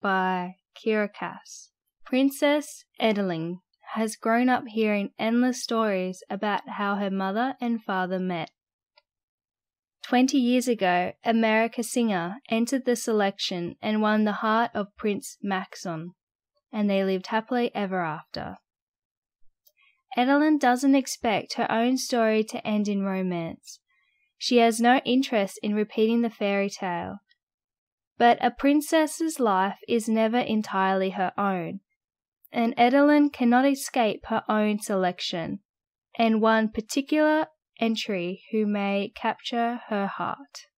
by Kirakas. Princess Eadlyn has grown up hearing endless stories about how her mother and father met. 20 years ago, America Singer entered the selection and won the heart of Prince Maxon, and they lived happily ever after. Eadlyn doesn't expect her own story to end in romance. She has no interest in repeating the fairy tale. But a princess's life is never entirely her own, and Eadlyn cannot escape her own selection, and one particular entry who may capture her heart.